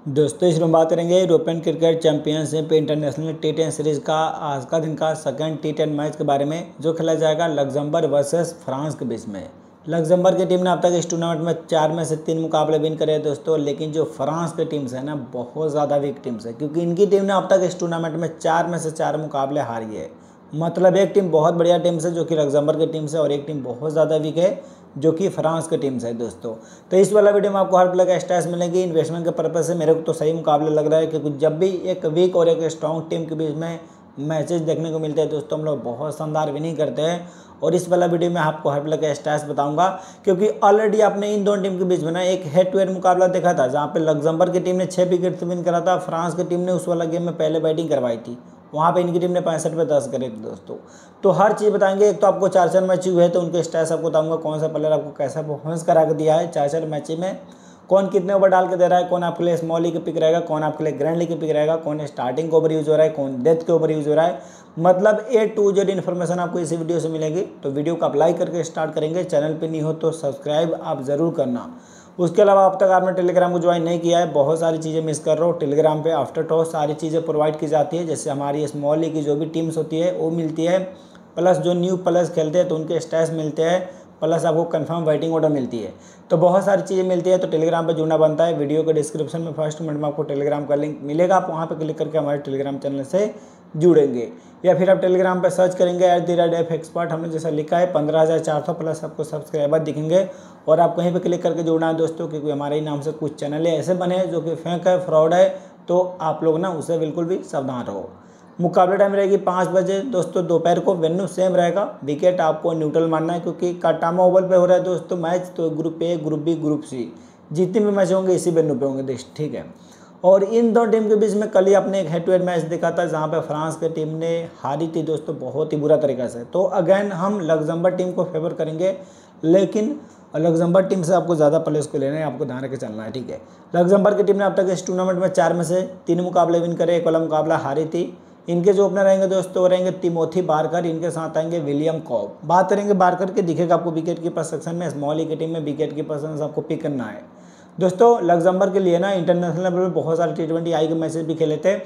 दोस्तों इस में बात करेंगे European cricket championship international T10 series का आज का दिन का सेकंड टी10 मैच के बारे में जो खेला जाएगा लग्जमबर्ग वर्सेस फ्रांस के बीच में। लग्जमबर्ग की टीम ने अब तक इस टूर्नामेंट में 4 में से 3 मुकाबले विन करे हैं दोस्तों, लेकिन जो फ्रांस की टीम्स है ना बहुत ज़्यादा वीक टीम्स है, क्योंकि इनकी टीम ने अब तक इस टूर्नामेंट में 4 में से 4 मुकाबले हारी है। मतलब एक टीम बहुत बढ़िया टीम से जो कि लग्जमबर्ग की टीम से, और एक टीम बहुत ज़्यादा वीक है जो कि फ्रांस की टीम से है दोस्तों। तो इस वाला वीडियो में आपको हर प्लेयर का स्टैट्स मिलेंगी। इन्वेस्टमेंट के पर्पज से मेरे को तो सही मुकाबले लग रहा है, क्योंकि जब भी एक वीक और एक स्ट्रॉन्ग टीम के बीच में मैचेस देखने को मिलते हैं दोस्तों, हम लोग बहुत शानदार विनिंग करते हैं। और इस वाला वीडियो में आपको हर प्लेयर का स्टैट्स बताऊंगा, क्योंकि ऑलरेडी आपने इन दोनों टीम के बीच में ना एक हेड टू हेड मुकाबला देखा था, जहाँ पे लग्जमबर्ग की टीम ने 6 विकेट से विन करा था। फ्रांस की टीम ने उस वाला गेम में पहले बैटिंग करवाई थी, वहाँ पे इनकी टीम ने 65 पे 10 करे थे दोस्तों। तो हर चीज़ बताएंगे। एक तो आपको 4 मैच हुए हैं तो उनके स्टैट्स आपको बताऊंगा, कौन सा प्लेयर आपको कैसा परफॉर्मेंस करा के दिया है 4 मैच में, कौन कितने ओवर डाल के दे रहा है, कौन आपके लिए स्मॉल लीग के पिक रहेगा, कौन आपके लिए ग्रैंड लीग के पिक रहेगा, कौन स्टार्टिंग के ओवर यूज़ हो रहा है, कौन डेथ के ओवर यूज़ हो रहा है। मतलब A to Z इन्फॉर्मेशन आपको इसी वीडियो से मिलेगी। तो वीडियो को आप लाइक करके स्टार्ट करेंगे। चैनल पर नहीं हो तो सब्सक्राइब आप ज़रूर करना। उसके अलावा अब तक आपने टेलीग्राम को ज्वाइन नहीं किया है, बहुत सारी चीज़ें मिस कर रहे हो। टेलीग्राम पे आफ्टर टॉस सारी चीज़ें प्रोवाइड की जाती है, जैसे हमारी स्मॉल लीग की जो भी टीम्स होती है वो मिलती है, प्लस जो न्यू प्लेयर्स खेलते हैं तो उनके स्टैट्स मिलते हैं, प्लस आपको कंफर्म वेटिंग ऑर्डर मिलती है। तो बहुत सारी चीज़ें मिलती है। तो टेलीग्राम पे जुड़ना बनता है। वीडियो के डिस्क्रिप्शन में फर्स्ट कमेंट में आपको टेलीग्राम का लिंक मिलेगा, आप वहाँ पे क्लिक करके हमारे टेलीग्राम चैनल से जुड़ेंगे, या फिर आप टेलीग्राम पे सर्च करेंगे @FExpert, हमने जैसा लिखा है 15,400 प्लस आपको सब्सक्राइबर दिखेंगे। और आप कहीं पे क्लिक करके जुड़ना है दोस्तों, क्योंकि हमारे ही नाम से कुछ चैनल ऐसे बने हैं जो कि फेक है, फ्रॉड है, तो आप लोग ना उससे बिल्कुल भी सावधान रहो। मुकाबले टाइम रहेगी 5 बजे दोस्तों दोपहर को। वेन्यू सेम रहेगा, विकेट आपको न्यूट्रल मानना है, क्योंकि काटामा ओवल पे हो रहा है दोस्तों मैच। तो group A, group B, group C जितने भी मैच होंगे इसी वेन्यू पे होंगे, ठीक है। और इन दो टीम के बीच में कल ही आपने एक हेड टू हेड मैच देखा था, जहाँ पे फ्रांस की टीम ने हारी थी दोस्तों बहुत ही बुरा तरीका से। तो अगेन हम लग्जमबर्ग टीम को फेवर करेंगे, लेकिन लग्जमबर्ग टीम से आपको ज़्यादा प्लेयर्स को लेना है, आपको ध्यान रख के चलना है, ठीक है। लग्जमबर्ग की टीम ने अब तक इस टूर्नामेंट में 4 में से 3 मुकाबले विन करे, एक वाला मुकाबला हारी थी। इनके जो ओपनर रहेंगे दोस्तों रहेंगे तिमोथी बारकर, इनके साथ आएंगे विलियम कॉब। बात करेंगे बारकर के, दिखेगा आपको विकेट कीपर सेक्शन में। स्मॉल लीग की टीम में विकेट कीपर सेक्शन आपको पिक करना है दोस्तों। लग्जमबर्ग के लिए ना इंटरनेशनल लेवल पर बहुत सारे T20 आई के मैचेस भी खेले थे,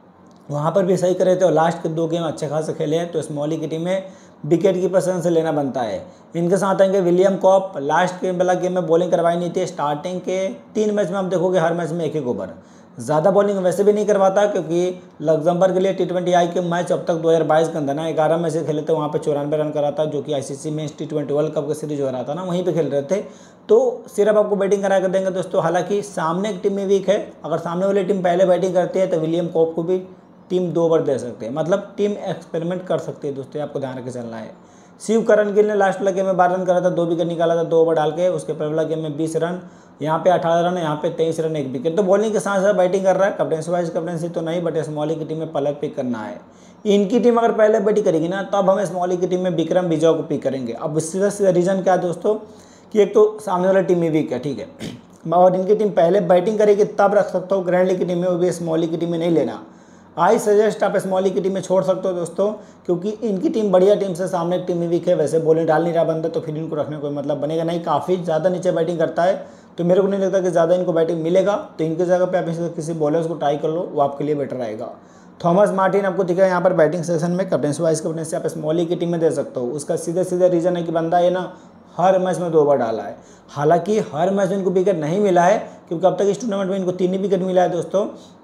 वहाँ पर भी सही करे थे, और लास्ट के 2 गेम अच्छे खासे खेले हैं। तो स्मॉल लीग की टीम में विकेट कीपर सेक्शन से लेना बनता है। इनके साथ आएंगे विलियम कॉप। लास्ट गेम वाला गेम में बॉलिंग करवाई नहीं थी। स्टार्टिंग के 3 मैच में आप देखोगे हर मैच में 1-1 ओवर, ज़्यादा बॉलिंग वैसे भी नहीं करवाता, क्योंकि लग्जमबर्ग के लिए T20 आई के मैच अब तक 2022 के अंदर ना 11 मैच खेले थे, वहाँ पे 94 रन करा था, जो कि ICC में T20 वर्ल्ड कप का सीरीज हो रहा था ना, वहीं पे खेल रहे थे। तो सिर्फ आपको बैटिंग करा कर देंगे दोस्तों। हालांकि सामने की टीम में वीक है, अगर सामने वाली टीम पहले बैटिंग करती है तो विलियम कॉप को भी टीम 2 ओवर दे सकते हैं, मतलब टीम एक्सपेरिमेंट कर सकती है दोस्तों, आपको ध्यान रख चलना है। शिव करण गिल ने लास्ट वाला गेम में 12 रन करा था, 2 विकेट निकाला था 2 ओवर डाल के। उसके पहले वाला गेम में 20 रन, यहाँ पे 18 रन, यहाँ पे 23 रन, 1 विकेट। तो बॉलिंग के साथ साथ बैटिंग कर रहा है। कैप्टनसी वाइज कैप्टनसी तो नहीं, बट स्मॉल लीग की टीम में पलक पिक करना है। इनकी टीम अगर पहले बैटिंग करेगी ना, तब हम स्मॉल लीग की टीम में विक्रम विजय को पिक करेंगे। अब सीधा सीधा रीजन क्या है दोस्तों, कि एक तो सामने वाला टीम में वीक है, ठीक है, और इनकी टीम पहले बैटिंग करेगी तब रख सकता हूँ ग्रैंड लीग की टीम में, वो भी स्मॉल लीग की टीम में नहीं लेना। आई सजेस्ट आप स्मॉल लीग की टीम में छोड़ सकते हो दोस्तों, क्योंकि इनकी टीम बढ़िया टीम से, सामने की टीम में वीक है, वैसे बॉलिंग डाल नहीं रहा बंदा, तो फिर इनको रखने कोई मतलब बनेगा नहीं। काफ़ी ज़्यादा नीचे बैटिंग करता है, तो मेरे को नहीं लगता कि ज़्यादा इनको बैटिंग मिलेगा। तो इनकी जगह पे आप किसी बॉलर्स को ट्राई कर लो, वो आपके लिए बेटर रहेगा। थॉमस मार्टिन आपको दिखेगा यहाँ पर बैटिंग सेक्शन में। कैप्टनसी वाइस कैप्टनसी आप स्मॉल लीग की टीम में दे सकते हो। उसका सीधे सीधे रीज़न है कि बंदा ये ना हर मैच में 2 ओवर डाला है। हालांकि हर मैच में इनको विकेट नहीं मिला है, क्योंकि अब तक इस टूर्नामेंट में इनको 3 ही विकेट मिला है दोस्तों,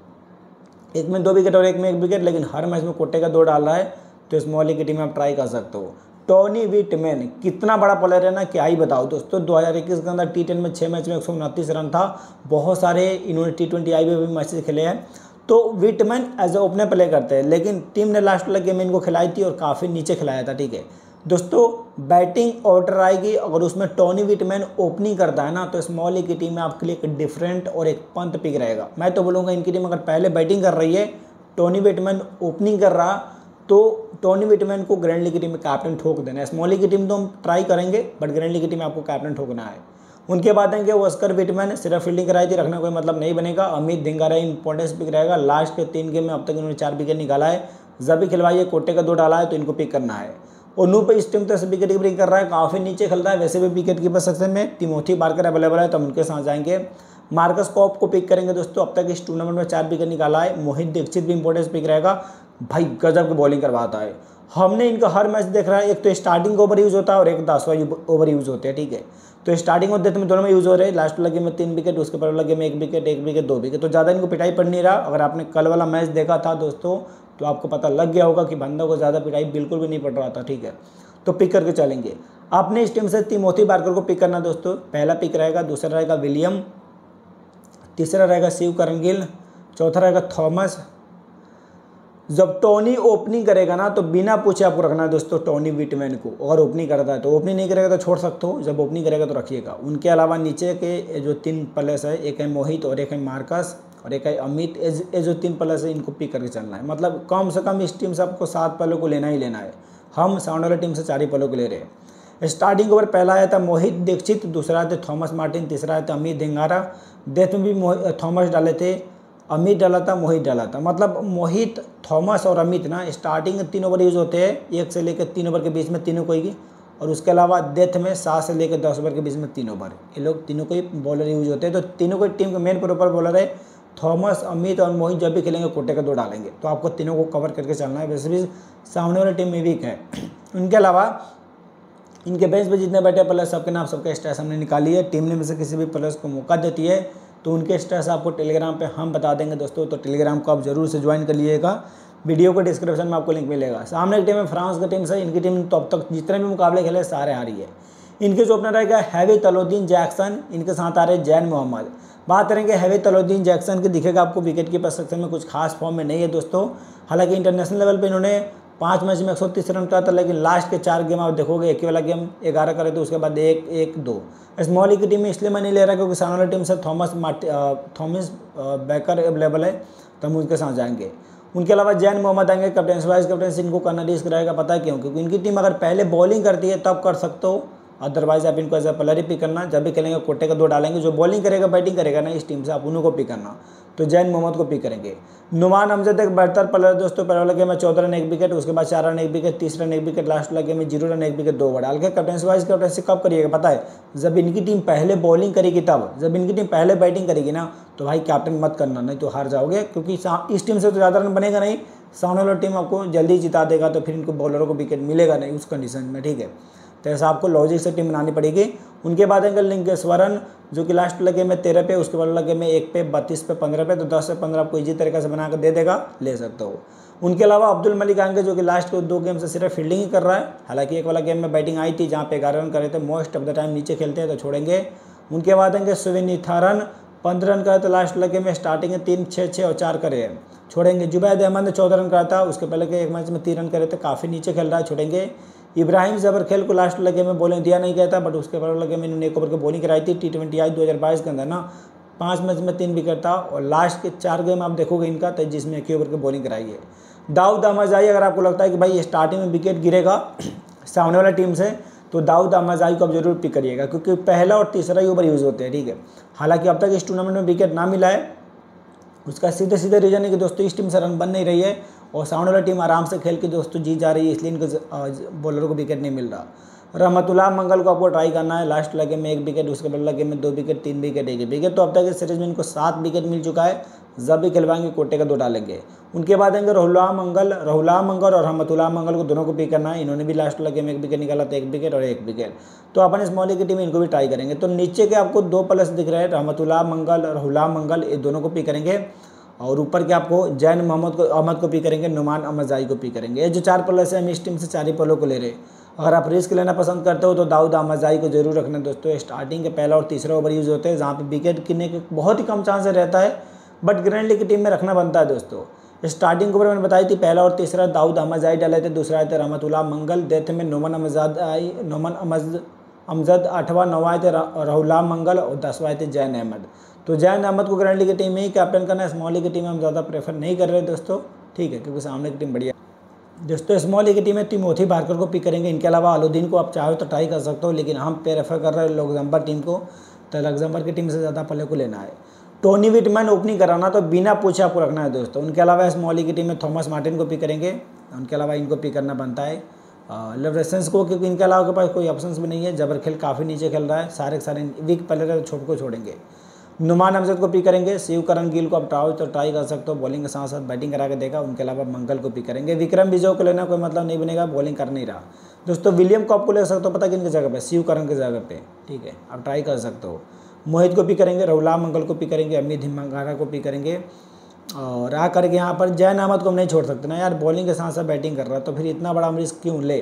एक में 2 विकेट और एक में 1 विकेट, लेकिन हर मैच में कोटे का 2 डाल रहा है। तो स्मॉल लीग की टीम में आप ट्राई कर सकते हो। टॉनी विटमैन कितना बड़ा प्लेयर है ना, क्या ही बताओ दोस्तों। 2021 के अंदर T10 में 6 मैच में 129 रन था। बहुत सारे इन्होंने T20 आई में भी मैचेस खेले हैं। तो Whitman as a opener play करते हैं, लेकिन टीम ने लास्ट वाला गेम इनको खिलाई थी और काफ़ी नीचे खिलाया था, ठीक है दोस्तों। बैटिंग ऑर्डर आएगी, अगर उसमें टॉनी विटमैन ओपनिंग करता है ना, तो स्मॉल लीग की टीम में आपके लिए एक डिफरेंट और एक पंत पिक रहेगा। मैं तो बोलूँगा इनकी टीम अगर पहले बैटिंग कर रही है, टॉनी विटमैन ओपनिंग कर रहा, तो टॉनी विटमैन को ग्रैंड लीग की टीम में कैप्टन ठोक देना है। स्मॉल लीग की टीम तो हम ट्राई करेंगे, बट ग्रैंड लीग की टीम में आपको कैप्टन ठोकना है। उनके बाद आएंगे ऑस्कर विटमैन, सिर्फ फील्डिंग कराई थी, रखना कोई मतलब नहीं बनेगा। अमित धिंगारा इंपॉर्टेंस पिक रहेगा। लास्ट के 3 गेम में अब तक इन्होंने 4 विकेट निकाला है। जब भी खिलवाइए कोटे का 2 डाला है, तो इनको पिक करना है। और नू पे इस टीम तो विकेट कीपिंग कर रहा है, काफ़ी नीचे खेल रहा है, वैसे भी विकेट कीपर सेक्शन में तिमोथी बारकर अवेलेबल है, तो हम उनके साथ जाएंगे। मार्कस कॉप को पिक करेंगे दोस्तों, अब तक इस टूर्नामेंट में 4 विकेट निकाला है। मोहित दीक्षित भी इंपॉर्टेंट पिक रहेगा, भाई गजब की बॉलिंग करवाता है। हमने इनका हर मैच देख रहा है, एक तो स्टार्टिंग ओवर यूज़ होता है और एक 10वां ओवर यूज़ होते हैं, ठीक है। तो स्टार्टिंग और डेथ में दोनों में यूज़ हो रहे हैं। लास्ट लगे में 3 विकेट, उसके पहले लगे में 1 विकेट 1 विकेट 2 विकेट, तो ज़्यादा इनको पिटाई पड़ नहीं रहा। अगर आपने कल वाला मैच देखा था दोस्तों तो आपको पता लग गया होगा कि बंदा को ज़्यादा पिटाई बिल्कुल भी नहीं पड़ रहा था, ठीक है। तो पिक करके चलेंगे। आपने इस टीम से तिमोथी बार्कर को पिक करना दोस्तों, पहला पिक रहेगा। दूसरा रहेगा विलियम, तीसरा रहेगा शिव करन गिल, चौथा रहेगा थॉमस। जब टोनी ओपनिंग करेगा ना तो बिना पूछे आपको रखना है दोस्तों टोनी व्हिटमैन को। अगर ओपनिंग करता है तो, ओपनिंग नहीं करेगा तो छोड़ सकते हो, जब ओपनिंग करेगा तो रखिएगा। उनके अलावा नीचे के जो 3 प्लेयर्स है, एक है मोहित और एक है मार्कस और एक है अमित, ये जो 3 प्लेयर्स है इनको पिक करके चलना है। मतलब कम से कम इस टीम से आपको 7 प्लेयर को लेना ही लेना है। हम साउंड वाली टीम से 4 ही प्लेयर को ले रहे हैं। स्टार्टिंग ओवर पहला आया था मोहित दीक्षित, दूसरा आया था थॉमस मार्टिन, तीसरा आया था अमित धिंगारा। डेथ में भी थॉमस डाले थे, अमित डाला था, मोहित डाला था। मतलब मोहित, थॉमस और अमित ना स्टार्टिंग 3 ओवर यूज़ होते हैं, 1 से लेकर 3 ओवर के बीच में तीनों को ही, और उसके अलावा डेथ में 7 से लेकर 10 ओवर के बीच में 3 ओवर, ये लोग तीनों को ही बॉलर यूज होते हैं। तो तीनों को टीम के मेन प्रॉपर बॉलर है थॉमस, अमित और मोहित। जब भी खेलेंगे कोटे का 2 डालेंगे, तो आपको तीनों को कवर करके चलना है। वैसे भी सामने वाली टीम में वीक है। उनके अलावा इनके बेंच पे जितने बैठे प्लेयर्स सबके नाम सबका स्टेटस हमने निकाली है। टीम ने में से किसी भी प्लेयर्स को मौका देती है तो उनके स्टेटस आपको टेलीग्राम पे हम बता देंगे दोस्तों, तो टेलीग्राम को आप जरूर से ज्वाइन कर लीजिएगा। वीडियो को डिस्क्रिप्शन में आपको लिंक मिलेगा। सामने की टीम है फ्रांस की टीम से, इनकी टीम तो अब तक जितने भी मुकाबले खेले सारे हारी है। इनके जो ओपनर रहेगा हैवी तलोद्दीन जैक्सन, इनके साथ आ रहे जैन मोहम्मद। बात करेंगे हैवी तलोद्दीन जैक्सन की, दिखेगा आपको विकेट कीपर सेक्शन में कुछ खास फॉर्म में नहीं है दोस्तों। हालांकि इंटरनेशनल लेवल पे इन्होंने 5 मैच में 130 रन किया था, लेकिन लास्ट के 4 गेम आप देखोगे एक ही वाला गेम 11 करे थे, उसके बाद 1-1-2। स्मॉली की टीम में इसलिए मैं नहीं ले रहा क्योंकि सामने वाली टीम से थॉमस बैकर अवेलेबल है, तो हम उनके साथ जाएंगे। उनके अलावा जैन मोहम्मद आएंगे, कैप्टन वाइस कैप्टन इनको करना रिस्क रहेगा। पता है क्यों? क्योंकि इनकी टीम अगर पहले बॉलिंग करती है तब कर सकते हो, अदरवाइज आप इनको एज अ प्लेयर ही पिक करना। जब भी खेलेंगे कोटे का 2 डालेंगे, जो बॉलिंग करेगा बैटिंग करेगा ना इस टीम से, आप उन्हों को पिक करना। तो जैन मोहम्मद को पिक करेंगे। नुमान अमजद एक बेहतर प्लेयर दोस्तों, पहले वाले गेम में 14 रन 1 विकेट, उसके बाद 4 run 1 wicket, 30 run 1 wicket, last वाले गेम में 0 रन 1 विकेट 2 ओवर डाल के कैप्टन वाइस कैप्टनसी कब करिएगा पता है? जब इनकी टीम पहले बॉलिंग करेगी तब। जब इनकी टीम पहले बैटिंग करेगी ना तो भाई कैप्टन मत करना, नहीं तो हार जाओगे, क्योंकि इस टीम से तो ज़्यादा रन बनेगा नहीं। सामने वाली टीम आपको जल्दी जिता देगा, तो फिर इनको बॉलरों को विकेट मिलेगा नहीं उस कंडीशन में, ठीक है। तो ऐसा आपको लॉजिक से टीम बनानी पड़ेगी। उनके बाद आएंगे लिंकेश्वरन, जो कि लास्ट लगे में 13 पे, उसके बाद लगे में 1 पे, 32 पे, 15 पे, तो 10 से 15 आपको इजी तरीके से बना कर दे देगा, ले सकते हो। उनके अलावा अब्दुल मलिक आएंगे, जो कि लास्ट के 2 गेम से सिर्फ फील्डिंग ही कर रहा है। हालांकि एक वाला गेम में बैटिंग आई थी जहाँ पे 11 रन करे थे, मोस्ट ऑफ द टाइम नीचे खेलते हैं तो छोड़ेंगे। उनके बाद आएंगे सुविनिथारन, 15 रन करे थे, लास्ट लगे में स्टार्टिंग में 3, 6, 6 और 4 करे हैं, छोड़ेंगे। जुबैद अहमद ने 14 रन करा था, उसके पहले के 1 मैच में 3 रन करे थे, काफ़ी नीचे खेल रहा है, छोड़ेंगे। इब्राहिम जबरखेल को लास्ट लगे में बॉलिंग दिया नहीं गया था, बट उसके पहले लगे में इन्होंने 1 ओवर की बॉलिंग कराई थी। T20 आई 2022 के अंदर ना 5 मैच में 3 विकेट था, और लास्ट के 4 गेम आप देखोगे इनका, तो जिसमें 1 ओवर की बॉलिंग कराई है। दाऊद अहमद, अगर आपको लगता है कि भाई स्टार्टिंग में विकेट गिरेगा सामने वाला टीम से, तो दाऊद अहमद को आप जरूर पिक करिएगा, क्योंकि पहला और तीसरा ही ओवर यूज़ होते हैं, ठीक है। हालांकि अब तक इस टूर्नामेंट में विकेट ना मिला है, उसका सीधे रीज़न है कि दोस्तों इस टीम से रन बन नहीं रही है, और सामने वाली टीम आराम से खेल के दोस्तों जीत जा रही है, इसलिए इनको बॉलरों को विकेट नहीं मिल रहा। रहमतुल्लाह मंगल को आपको ट्राई करना है, लास्ट लगे में 1 विकेट, उसके बाद लगे में 2 विकेट, 3 विकेट, 1 विकेट, तो अब तक इस सीरीज में इनको 7 विकेट मिल चुका है। जब भी खिलवाएंगे कोटे का 2 डालेंगे। उनके बाद आएंगे राहुल मंगल और रहमतुल्लाह मंगल को दोनों को पिक करना है। इन्होंने भी लास्ट लगे में 1 विकेट निकाला था, 1 विकेट और 1 विकेट, तो अपन स्मॉली की टीम इनको भी ट्राई करेंगे। तो नीचे के आपको 2 प्लस दिख रहे हैं, रहमतुल्लाह मंगल, राहुल मंगल, ये दोनों को पिक करेंगे। और ऊपर के आपको जैन अहमद को पिक करेंगे, नुमान अमजाई को पिक करेंगे। ये जो 4 प्लेयर्स हैं हम इस टीम से 4 ही प्लेयरों को ले रहे हैं। अगर आप रिस्क लेना पसंद करते हो तो दाऊद अमजाई को जरूर रखना दोस्तों। स्टार्टिंग के पहला और तीसरा ओवर यूज़ होते हैं, जहाँ पे विकेट गिरने के बहुत ही कम चांस रहता है, बट ग्रैंड लीग की टीम में रखना बनता है दोस्तों। स्टार्टिंग ओवर मैंने बताई थी, पहला और तीसरा दाऊद अमजाई डाले थे, दूसरा आए थे रहमतुल्लाह मंगल, डेथ में नोमान अमजद, 8वां 9वां आए थे राहुल मंगल, और 10वां आए थे जैन अहमद। तो जैन अहमद को ग्रैंड लीग की टीम में ही कैप्टन करना है, स्मॉल लीग की टीम में हम ज़्यादा प्रेफर नहीं कर रहे दोस्तों, ठीक है, क्योंकि सामने की टीम बढ़िया दोस्तों। स्मॉल लीग की टीम में तिमोथी बार्कर को पिक करेंगे। इनके अलावा अलाउद्दीन को आप चाहो तो ट्राई कर सकते हो, लेकिन हम प्रेफर कर रहे हैं लग्जमबर्ग टीम को, तो लग्जमबर्ग की टीम से ज़्यादा प्लेयर को लेना है। टोनी व्हिटमैन ओपनिंग कराना तो बिना पूछे आपको रखना है दोस्तों। उनके अलावा स्मॉल लीग की टीम में थॉमस मार्टिन को पिक करेंगे। उनके अलावा इनको पिक करना बनता है लेवरेसेंस को, क्योंकि इनके अलावा के पास कोई ऑप्शंस भी नहीं है। जबरखेल काफ़ी नीचे खेल रहा है, सारे वीक प्लेयर छोट को छोड़ेंगे। नुमान अमजद को पिक करेंगे। शिवकरण गिल को आप ट्राई कर सकते हो, बॉलिंग के साथ साथ बैटिंग करा के देखा। उनके अलावा मंगल को पिक करेंगे। विक्रम विजय को लेना कोई मतलब नहीं बनेगा, बॉलिंग कर नहीं रहा। दोस्तों विलियम को आपको ले सकते हो, पता किन की जगह पे, शिवकरण की जगह पे, ठीक है, आप ट्राई कर सकते हो। मोहित को पिक करेंगे, रहुला मंगल को पिक करेंगे, अमित हिम्मंगारा को पिक करेंगे। और आ करके यहाँ पर जैन अहमद को हम नहीं छोड़ सकते ना यार, बॉलिंग के साथ साथ बैटिंग कर रहा है, तो फिर इतना बड़ा हम रिस्क क्यों ले।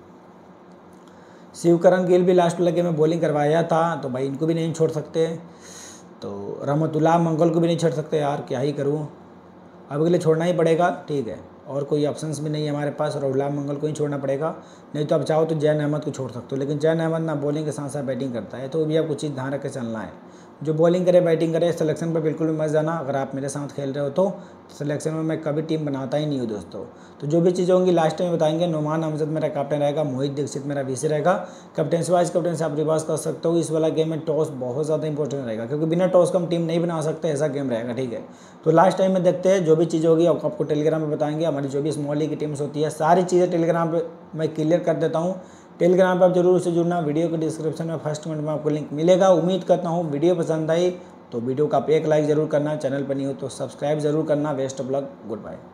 शिवकरण गिल भी लास्ट लगे में बॉलिंग करवाया था, तो भाई इनको भी नहीं छोड़ सकते। तो रहमतुल्लाह मंगल को भी नहीं छोड़ सकते यार, क्या ही करूँ, अब के लिए छोड़ना ही पड़ेगा, ठीक है। और कोई ऑप्शंस भी नहीं है हमारे पास, रहुला मंगल को ही छोड़ना पड़ेगा। नहीं तो आप चाहो तो जैन अहमद को छोड़ सकते हो, लेकिन जैन अहमद ना बॉलिंग के साथ साथ बैटिंग करता है, तो भी आपको चीज़ ध्यान रख के चलना है। जो बॉलिंग करे बैटिंग करे, सिलेक्शन पर बिल्कुल भी मत जाना। अगर आप मेरे साथ खेल रहे हो तो सिलेक्शन में मैं कभी टीम बनाता ही नहीं हूँ दोस्तों। तो जो भी चीज़ें होंगी लास्ट टाइम बताएंगे। नुमान अमजद मेरा कैप्टन रहेगा, मोहित दीक्षित मेरा वीसी रहेगा। कैप्टन वाइस कैप्टन से आप रिवर्स कर सकते हो। इस वाला गेम में टॉस बहुत ज़्यादा इंपॉर्टेंट रहेगा, क्योंकि बिना टॉस का हम टीम नहीं बना सकते, ऐसा गेम रहेगा, ठीक है। तो लास्ट टाइम में देखते हैं, जो भी चीज़ होगी आपको टेलीग्राम में बताएंगे। हमारी जो भी स्मॉल लीग की टीम्स होती है, सारी चीज़ें टेलीग्राम पर मैं क्लियर कर देता हूँ। टेलीग्राम पर आप जरूर उससे जुड़ना। वीडियो के डिस्क्रिप्शन में फर्स्ट कमेंट में आपको लिंक मिलेगा। उम्मीद करता हूँ वीडियो पसंद आई तो वीडियो का आप एक लाइक ज़रूर करना। चैनल पर नहीं हो तो सब्सक्राइब ज़रूर करना। Best of luck, good bye.